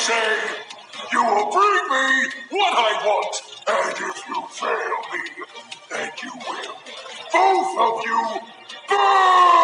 say, you will bring me what I want, and if you fail me, then you will, both of you, burn!